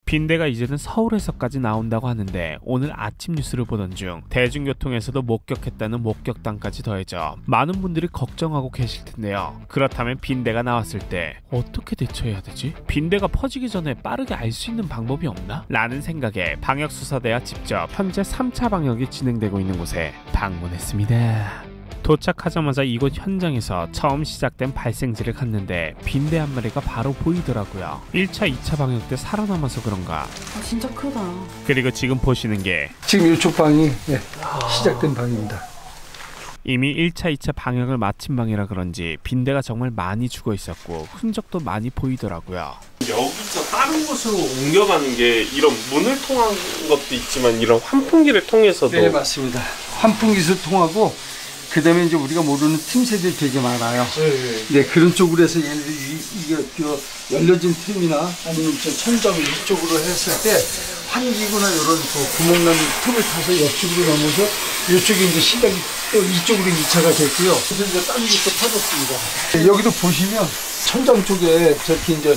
빈대가 이제는 서울에서까지 나온다고 하는데 오늘 아침 뉴스를 보던 중 대중교통에서도 목격했다는 목격담까지 더해져 많은 분들이 걱정하고 계실 텐데요. 그렇다면 빈대가 나왔을 때 어떻게 대처해야 되지? 빈대가 퍼지기 전에 빠르게 알 수 있는 방법이 없나? 라는 생각에 방역수사대와 직접 현재 3차 방역이 진행되고 있는 곳에 방문했습니다. 도착하자마자 이곳 현장에서 처음 시작된 발생지를 갔는데 빈대 한 마리가 바로 보이더라고요. 1차, 2차 방역 때 살아남아서 그런가. 진짜 크다. 그리고 지금 보시는 게 지금 이쪽 방이 시작된 방입니다. 이미 1차, 2차 방역을 마친 방이라 그런지 빈대가 정말 많이 죽어 있었고 흔적도 많이 보이더라고요. 여기서 다른 곳으로 옮겨가는 게 이런 문을 통한 것도 있지만 이런 환풍기를 통해서도. 네, 맞습니다. 환풍기를 통하고 그 다음에 이제 우리가 모르는 틈새들이 되게 많아요. 네, 그런 쪽으로 해서 얘네들이 이게 열려진 틈이나 아니면 천장 이쪽으로 했을 때 환기구나 이런 구멍난 틈을 타서 옆쪽으로 넘어서 이쪽에 이제 시작이 또 이쪽으로 2차가 됐고요. 그래서 이제 다른 곳도 퍼졌습니다. 여기도 보시면 천장 쪽에 저렇게 이제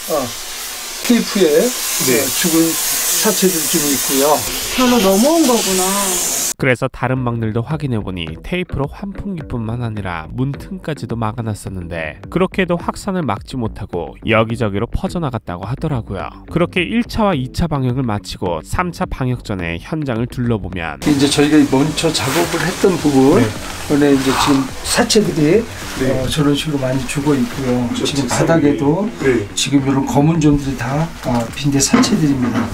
테이프에 죽은 사체들이 좀 있고요. 별로 넘어온 거구나. 그래서 다른 방들도 확인해보니 테이프로 환풍기뿐만 아니라 문 틈까지도 막아놨었는데 그렇게 해도 확산을 막지 못하고 여기저기로 퍼져나갔다고 하더라고요. 그렇게 1차와 2차 방역을 마치고 3차 방역 전에 현장을 둘러보면 이제 저희가 먼저 작업을 했던 부분 에 이제 지금 사체들이 저런 식으로 많이 죽어 있고요. 지금 바닥에도 지금 이런 검은 점들이 다 빈대 사체들입니다.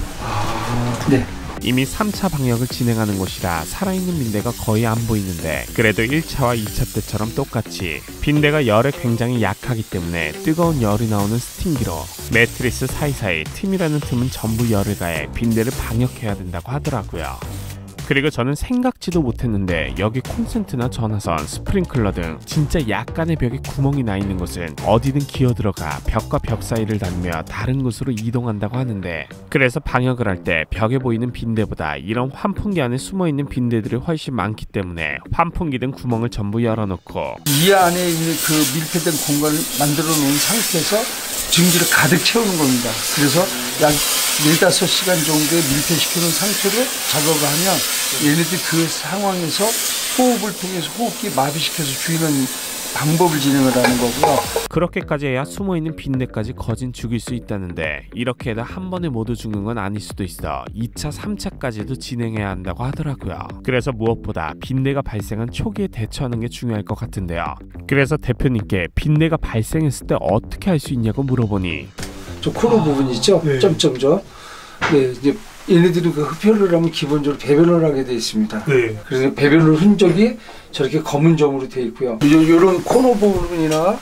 네. 이미 3차 방역을 진행하는 곳이라 살아있는 빈대가 거의 안 보이는데 그래도 1차와 2차 때처럼 똑같이 빈대가 열에 굉장히 약하기 때문에 뜨거운 열이 나오는 스팀기로 매트리스 사이사이 틈이라는 틈은 전부 열을 가해 빈대를 방역해야 된다고 하더라고요. 그리고 저는 생각지도 못했는데 여기 콘센트나 전화선, 스프링클러 등 진짜 약간의 벽에 구멍이 나 있는 곳은 어디든 기어들어가 벽과 벽 사이를 다니며 다른 곳으로 이동한다고 하는데 그래서 방역을 할 때 벽에 보이는 빈대보다 이런 환풍기 안에 숨어있는 빈대들이 훨씬 많기 때문에 환풍기 등 구멍을 전부 열어놓고 이 안에 있는 그 밀폐된 공간을 만들어 놓은 상태에서 증기를 가득 채우는 겁니다. 그래서 약 4-5시간 정도에 밀폐시켜놓은 상태로 작업을 하면 얘네들이 그 상황에서 호흡을 통해서 호흡기 마비시켜서 죽이는 방법을 진행을 하는 거고요. 그렇게까지 해야 숨어있는 빈대까지 거진 죽일 수 있다는데 이렇게 해도 한 번에 모두 죽는 건 아닐 수도 있어 2차, 3차까지도 진행해야 한다고 하더라고요. 그래서 무엇보다 빈대가 발생한 초기에 대처하는 게 중요할 것 같은데요. 그래서 대표님께 빈대가 발생했을 때 어떻게 할 수 있냐고 물어보니 저 코너 부분 있죠? 점점점. 네, 이제 얘네들이 그 흡혈을 하면 기본적으로 배변을 하게 되어 있습니다. 그래서 배변 흔적이 저렇게 검은 점으로 되어 있고요. 이런 코너 부분이나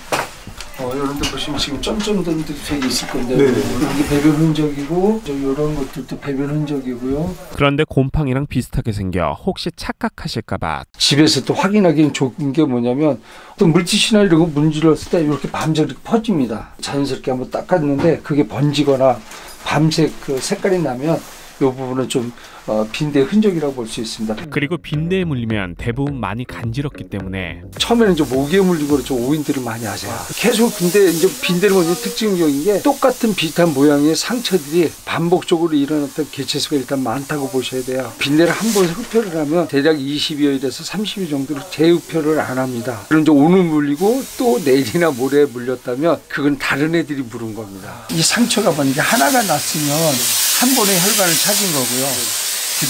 이런 데 보시면 지금 점점들이 되게 있을 건데 이게 배변 흔적이고 이런 것들도 배변 흔적이고요. 그런데 곰팡이랑 비슷하게 생겨 혹시 착각하실까봐 집에서 또 확인하기 좋은 게 뭐냐면 또 물티슈나 이런 거 문질렀을 때 이렇게 밤새 이렇게 퍼집니다. 자연스럽게 한번 닦았는데 그게 번지거나 밤새 그 색깔이 나면 이 부분은 좀 빈대 흔적이라고 볼 수 있습니다. 그리고 빈대에 물리면 대부분 많이 간지럽기 때문에 처음에는 이제 모기에 물린 거로 좀 오인들을 많이 하세요. 계속 근데 이제 빈대를 보면 특징적인 게 똑같은 비슷한 모양의 상처들이 반복적으로 일어났던 개체수가 일단 많다고 보셔야 돼요. 빈대를 한 번 흡혈을 하면 대략 20여일에서 30일 정도로 재흡혈을 안 합니다. 그럼 이제 오늘 물리고 또 내일이나 모레 물렸다면 그건 다른 애들이 물은 겁니다. 이 상처가 만약에 하나가 났으면 한 번에 혈관을 찾은 거고요. 그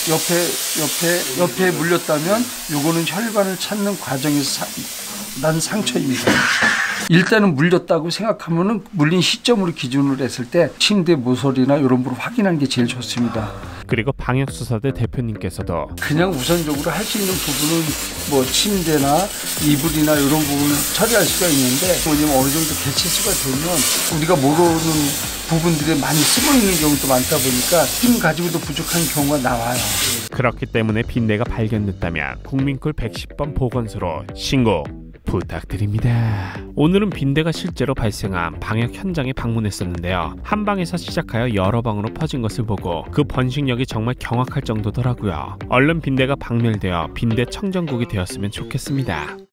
다음에 옆에 물렸다면 요거는 혈관을 찾는 과정에서 난 상처입니다. 일단은 물렸다고 생각하면은 물린 시점으로 기준으로 했을 때 침대 모서리나 이런 부분을 확인하는 게 제일 좋습니다. 그리고 방역수사대 대표님께서도 그냥 우선적으로 할 수 있는 부분은 뭐 침대나 이불이나 이런 부분을 처리할 수가 있는데 왜냐면 어느 정도 개체수가 되면 우리가 모르는 부분들이 많이 숨어 있는 경우도 많다 보니까 힘 가지고도 부족한 경우가 나와요. 그렇기 때문에 빈대가 발견됐다면 국민콜 110번 보건소로 신고 부탁드립니다. 오늘은 빈대가 실제로 발생한 방역 현장에 방문했었는데요. 한 방에서 시작하여 여러 방으로 퍼진 것을 보고 그 번식력이 정말 경악할 정도더라고요. 얼른 빈대가 박멸되어 빈대 청정국이 되었으면 좋겠습니다.